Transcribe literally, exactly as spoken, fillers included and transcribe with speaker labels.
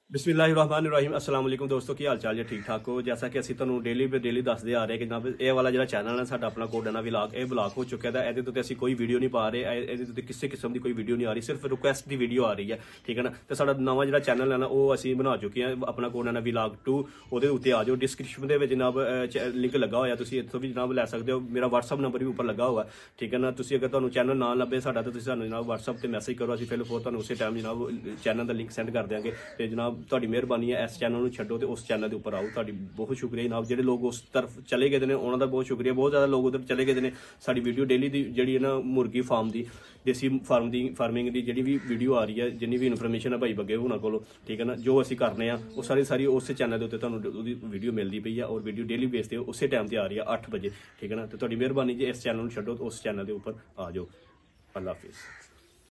Speaker 1: बिस्मिल्लाहिर्रहमानिर्रहीम अस्सलाम वालेकुम दोस्तों की हाल चाल जी ठीक ठाक हो। जैसा कि ਅਸੀਂ ਤੁਹਾਨੂੰ ਡੇਲੀ ਬੇ ਡੇਲੀ ਦੱਸਦੇ ਆ ਰਹੇ ਕਿ ਜਨਾਬ ਇਹ ਵਾਲਾ ਜਿਹੜਾ ਚੈਨਲ ਹੈ ਸਾਡਾ ਆਪਣਾ ਕੋਡਨਾ ਵਲੌਗ ਇਹ ਬਲੌਕ ਹੋ ਚੁੱਕਿਆ ਹੈ। ਇਹਦੇ ਉੱਤੇ ਅਸੀਂ ਕੋਈ ਵੀਡੀਓ ਨਹੀਂ ਪਾ ਰਹੇ, ਇਹਦੇ ਉੱਤੇ ਕਿਸੇ ਕਿਸਮ ਦੀ ਕੋਈ ਵੀਡੀਓ ਨਹੀਂ ਆ ਰਹੀ, ਸਿਰਫ ਰਿਕੁਐਸਟ ਦੀ ਵੀਡੀਓ ਆ ਰਹੀ ਹੈ, ਠੀਕ ਹੈ ਨਾ। ਤੇ ਸਾਡਾ ਨਵਾਂ ਜਿਹੜਾ ਚੈਨਲ ਹੈ ਨਾ ਉਹ ਅਸੀਂ ਬਣਾ ਚੁੱਕੇ ਹਾਂ ਆਪਣਾ ਕੋਡਨਾ ਵਲੌਗ ਟੂ। ਉਹਦੇ ਉੱਤੇ ਆ ਜਾਓ, ਡਿਸਕ੍ਰਿਪਸ਼ਨ ਦੇ ਵਿੱਚ ਜਨਾਬ ਲਿੰਕ ਲੱਗਾ ਹੋਇਆ, ਤੁਸੀਂ ਇੱਥੋਂ ਵੀ ਜਨਾਬ ਲੈ ਸਕਦੇ ਹੋ। ਮੇਰਾ WhatsApp ਨੰਬਰ ਵੀ ਉੱਪਰ ਲੱਗਾ ਹੋਇਆ, ਠੀਕ ਹੈ ਨਾ। ਤੁਸੀਂ ਅਗਰ ਤੁਹਾਨੂੰ ਚੈਨਲ ਨਾ ਲੱਭੇ ਸਾਡਾ ਤਾਂ ਤੁਸੀਂ ਸਾਨੂੰ ਜਨਾਬ WhatsApp ਤੇ ਮੈਸੇਜ ਕਰੋ, ਅਸੀਂ ਫਿਰ ਫੋਰ ਤੁਹਾਨੂੰ ਉਸੇ ਟਾਈਮ ਜਨਾਬ ਚੈਨਲ ਦਾ ਲਿੰਕ ਸੈਂਡ ਕਰ ਦਿਆਂਗੇ। ਤੇ ਜਨਾਬ ਤੁਹਾਡੀ ਮਿਹਰਬਾਨੀ ਹੈ, ਇਸ ਚੈਨਲ ਨੂੰ ਛੱਡੋ ਤੇ ਉਸ ਚੈਨਲ ਦੇ ਉੱਪਰ ਆਓ। ਤੁਹਾਡੀ ਬਹੁਤ ਸ਼ੁਕਰੀਆ ਜਨਾਬ। ਜਿਹੜੇ ਲੋਕ ਉਸ ਤਰਫ ਚਲੇ ਗਏ ਨੇ ਉਹਨਾਂ ਦਾ ਬਹੁਤ ਸ਼ੁਕਰੀਆ। ਬਹੁਤ ਜ਼ਿਆਦਾ ਲੋਕ ਉਧਰ ਚਲੇ ਗਏ ਨੇ। ਸਾਡੀ ਵੀਡੀਓ ਡੇਲੀ ਦੀ ਜਿਹੜੀ ਹੈ ਨਾ ਮੁਰਗੀ ਫਾਰਮ ਦੀ, ਦੇਸੀ ਫਾਰਮ ਦੀ ਫਾਰਮਿੰਗ ਦੀ ਜਿਹੜੀ ਵੀ ਵੀਡੀਓ ਆ ਰਹੀ ਹੈ, ਜਿੰਨੀ ਵੀ ਇਨਫੋਰਮੇਸ਼ਨ ਹੈ ਭਾਈ ਬੱਗੇ ਉਹਨਾਂ ਕੋਲੋਂ, ਠੀਕ ਹੈ ਨਾ, ਜੋ ਅਸੀਂ ਕਰਨੇ ਆ ਉਹ ਸਾਰੀ ਸਾਰੀ ਉਸੇ ਚੈਨਲ ਦੇ ਉੱਤੇ ਤੁਹਾਨੂੰ ਉਹਦੀ ਵੀਡੀਓ ਮਿਲਦੀ ਪਈ ਆ। ਔਰ ਵੀਡੀਓ ਡੇਲੀ ਬੇਸ ਤੇ ਉਸੇ ਟਾਈਮ ਤੇ ਆ ਰਹੀ ਆ ਅੱਠ ਵਜੇ, ਠੀਕ ਹੈ ਨਾ। ਤੇ ਤੁਹਾਡੀ ਮਿਹਰਬਾਨੀ ਜੀ, ਇਸ ਚੈਨਲ ਨੂੰ ਛੱਡੋ ਤੇ ਉਸ ਚੈਨਲ ਦੇ ਉੱਪਰ ਆ ਜਾਓ। ਅੱਲਾ ਹਾਫਿਜ਼।